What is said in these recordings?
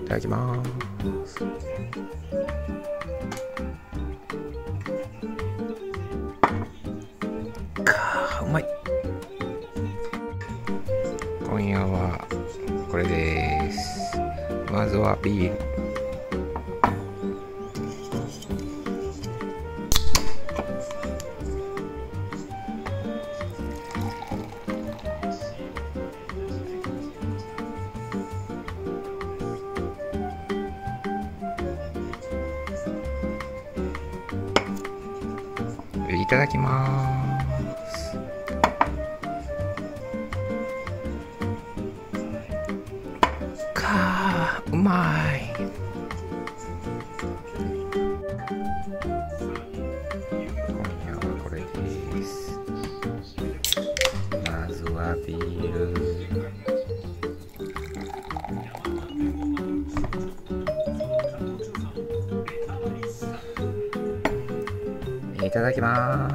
ただきます。うまい。今夜はこれです。まずはビール。いただきます。うまい。今夜はこれです。まずはビール。いただきます。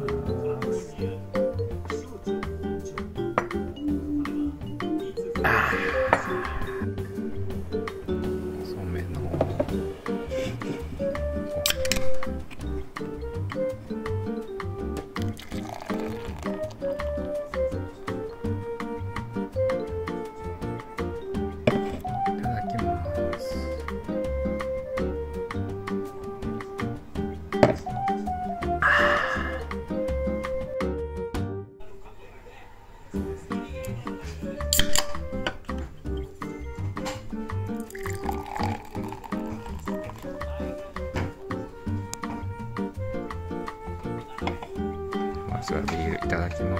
遅めのいただきます。まずはビールいただきます。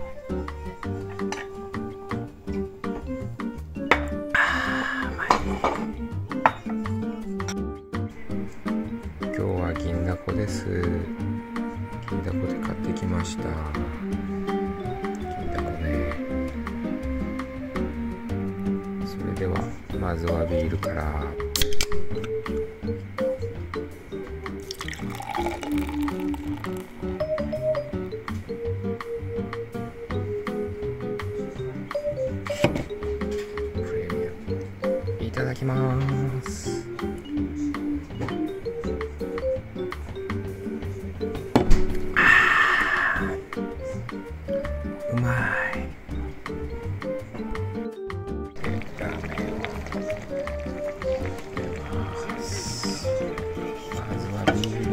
今日は銀だこです。銀だこで買ってきました。銀だこね。それではまずはビールから。いただきます。うまい。ラーメンを入れます。まずはビール。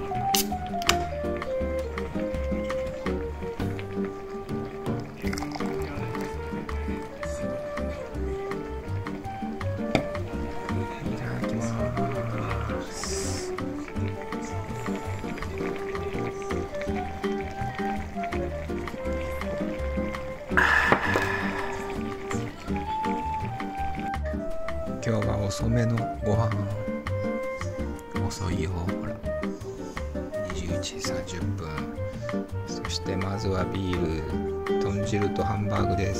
今日は遅めのご飯。遅いよ、ほら。21時30分。そしてまずはビール、豚汁とハンバーグです。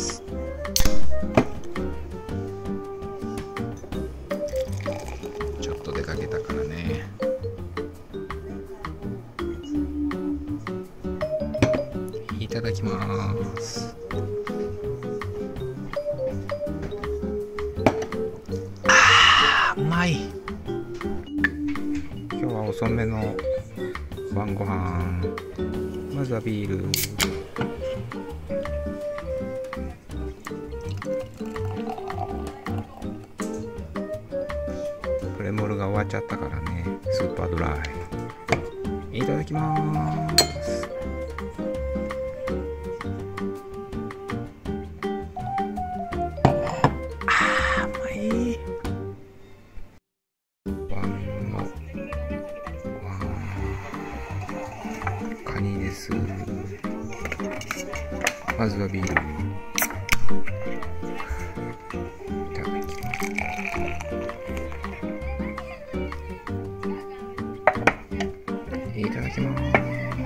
ちょっと出かけたからね。いただきます。うまい。今日は遅めの晩ご飯。まずはビール。プレモルが終わっちゃったからね。スーパードライ。いただきます。うまい。カニです。まずはビール。いただきます。いただきます。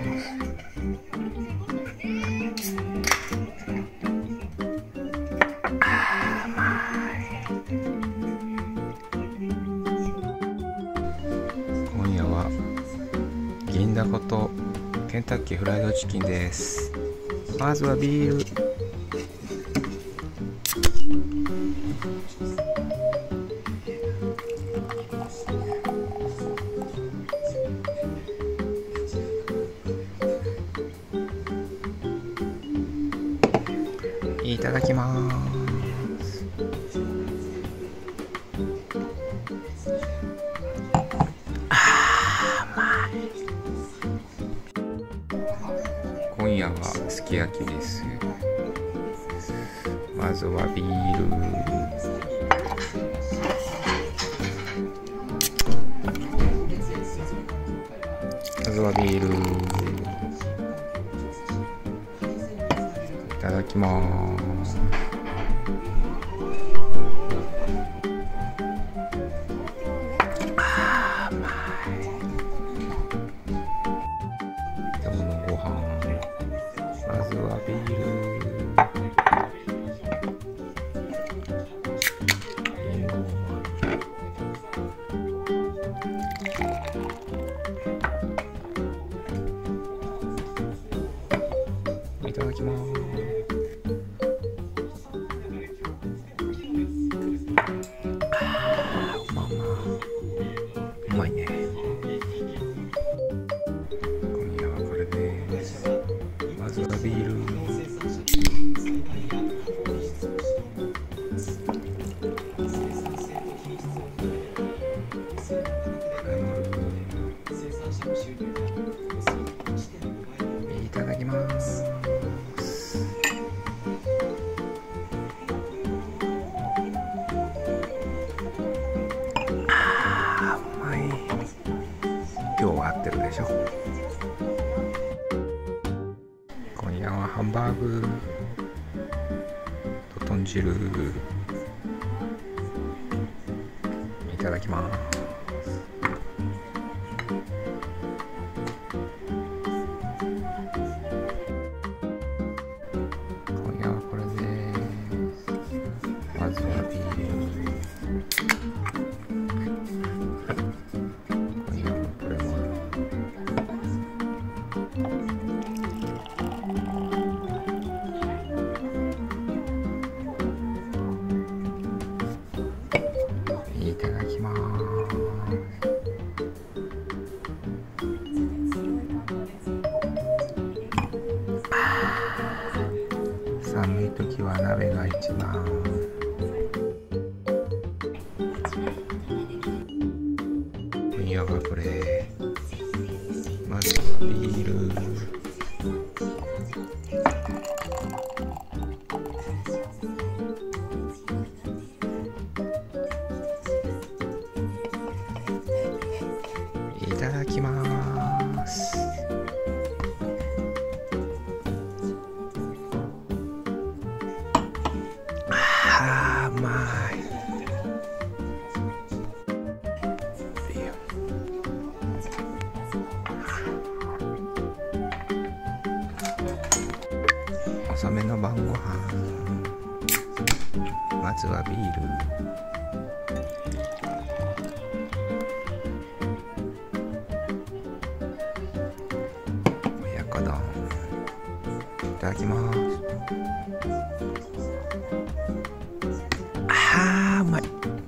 うまい。今夜は銀だことケンタッキーフライドチキンです。まずはビール。 ただきます。今夜はすき焼きです。まずはビール。まずはビール。いただきます。うまい。今日のご飯。まずはビール。いただきます。うまいね。今夜はこれです。まずはビール。いただきます。今日は合ってるでしょ。今夜はハンバーグと豚汁。いただきます。今夜はこれです。まずはビール。いただきます。寒い時は鍋が一番。今夜はこれ。まずはビール。いただきます。うまい。遅めの晩ご飯。まずはビール。親子丼。いただきます。うまい。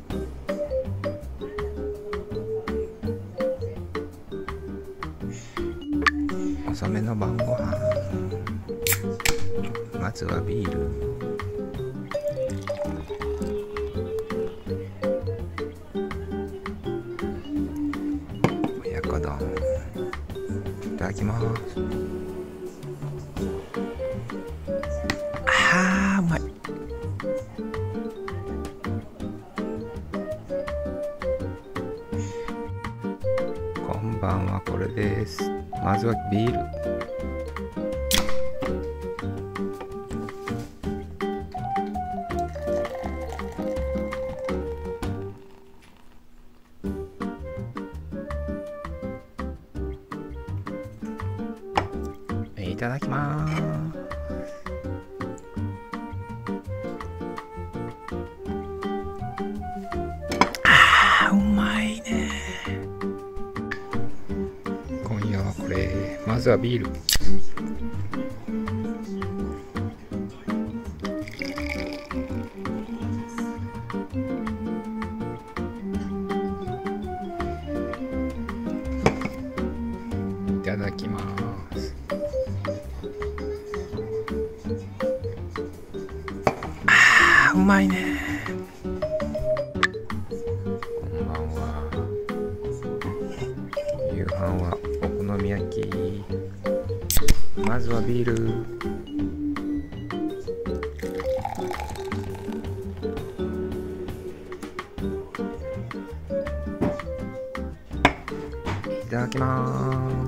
遅めの晩ご飯。まずはビール。親子丼。いただきます。うまい。今晩はこれです。まずはビール。いただきます。うまいね。今夜はこれ。まずはビール。いただきます。 まいね。こんばんは。夕飯はお好み焼き。まずはビール。いただきます。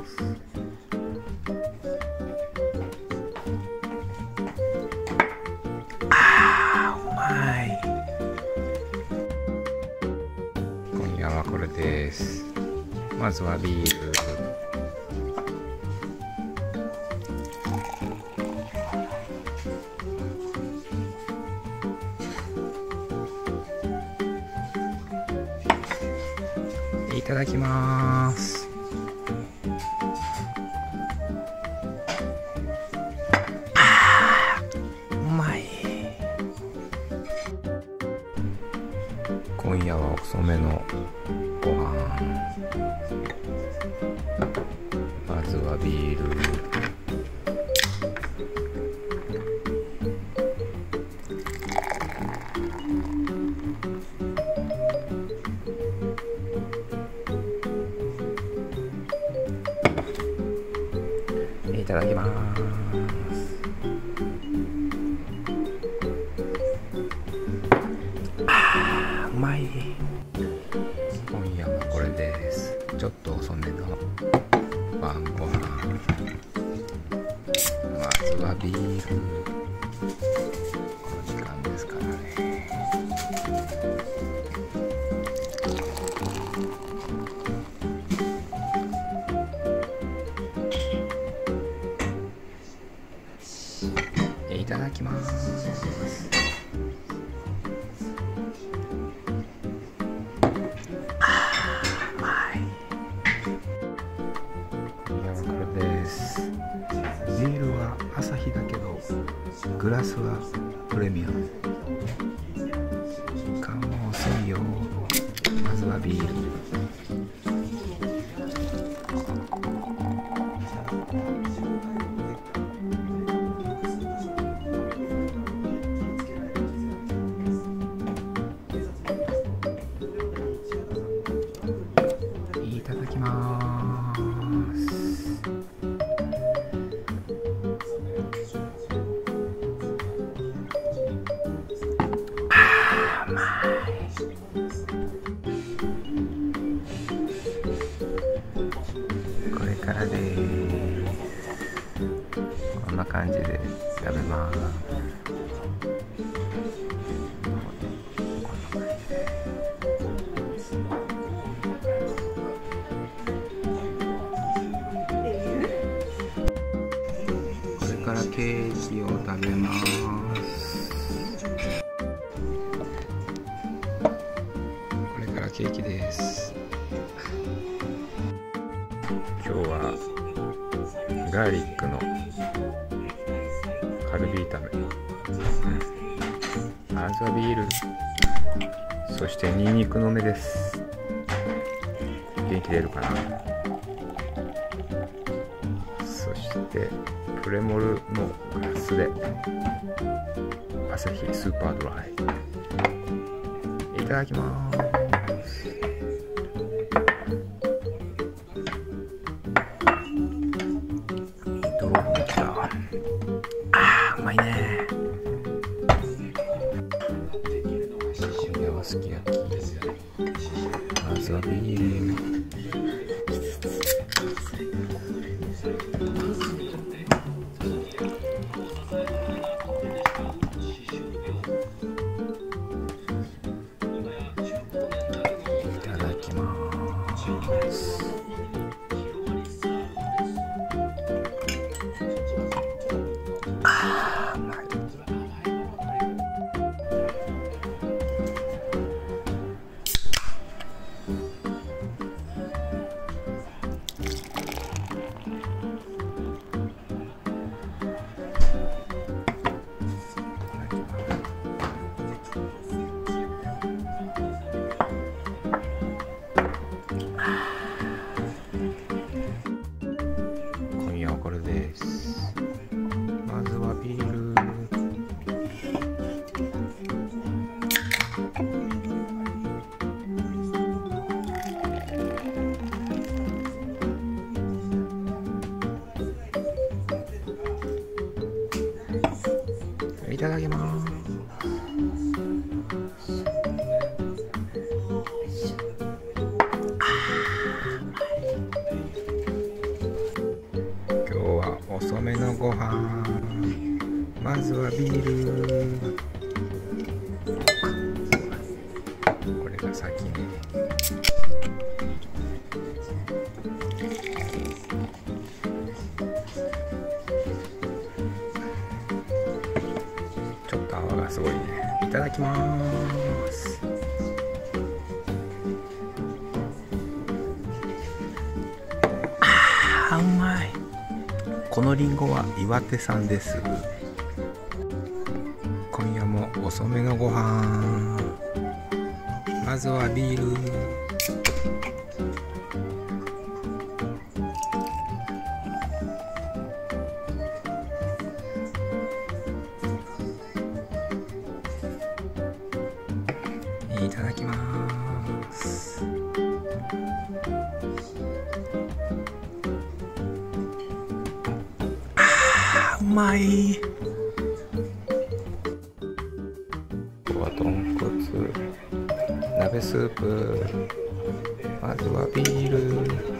あー、うまい。今夜はこれです。まずはビール。いただきます。うまい。今夜は遅めのご飯。まずはビール。いただきます。あー、うまい。今夜はこれです。ちょっと遅めの晩ご飯。まずはビール。この時間ですからね。いただきます。あー、うまい。今夜はこれです。ビールはアサヒだけどグラスはプレミアム。時間も遅いよ。まずはビール。いただきます。あー、うまい。これからです。こんな感じで食べます。これからケーキを食べます。これからケーキです。今日はガーリックのカルビ炒め、まずはビール、そしてニンニクの芽です。元気出るかな。そしてプレモルのグラスでアサヒスーパードライ。いただきます。ドロップきた。あー、うまいね。今夜はすき焼き。まずはビール。いただきます。あー、うまい。 いただきます。今日は遅めのご飯。まずはビール。これが先ね。ちょっと泡がすごいね。いただきます。うまい。このリンゴは岩手産です。今夜も遅めのご飯。まずはビール。いただきます。うまい。今日は豚骨鍋スープ。まずはビール。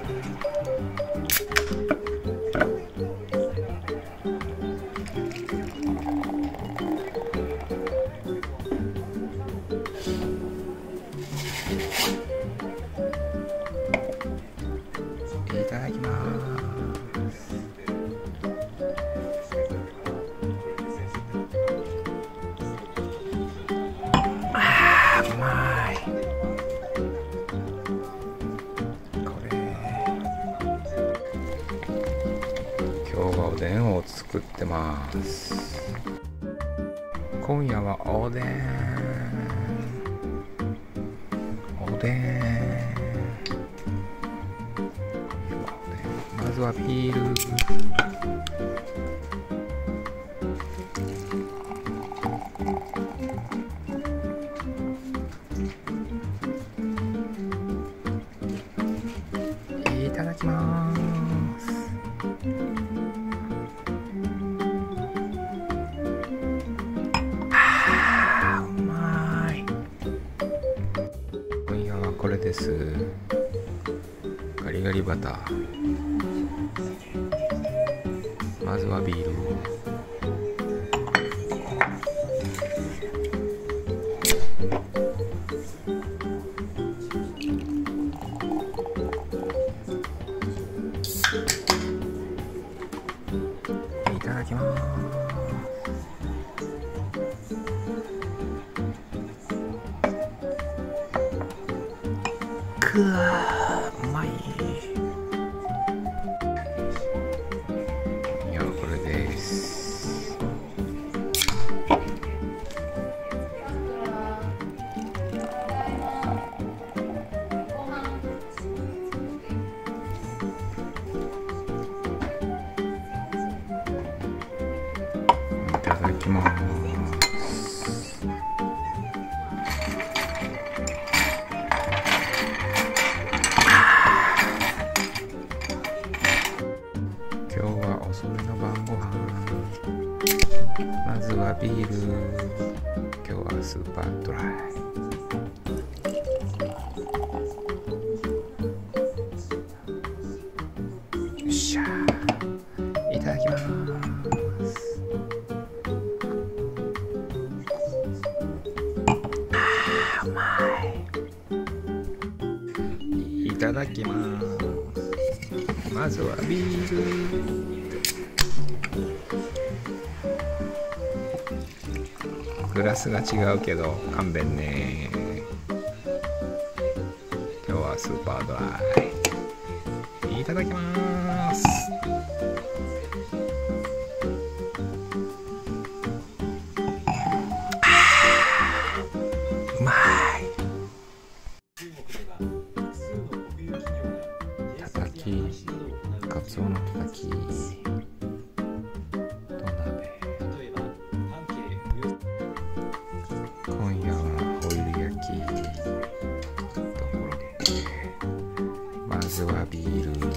いただきます。うまい。これ今日はおでんを作ってます。今夜はおでん。まずはビール。いただきます。うまい。今夜はこれです。ガリガリバター。まずはビール。いただきます。くわー、うまい。いや、これです。いただきます。今日は遅めの晩ご飯。まずはビール。今日はスーパードライ。よっしゃ。いただきます。うまい。いただきます。まずはビール。グラスが違うけど勘弁ね。今日はスーパードライ。いただきます。うまい。たたき、カツオのたたき。今夜はホイル焼きとコロッケ。まずはビール。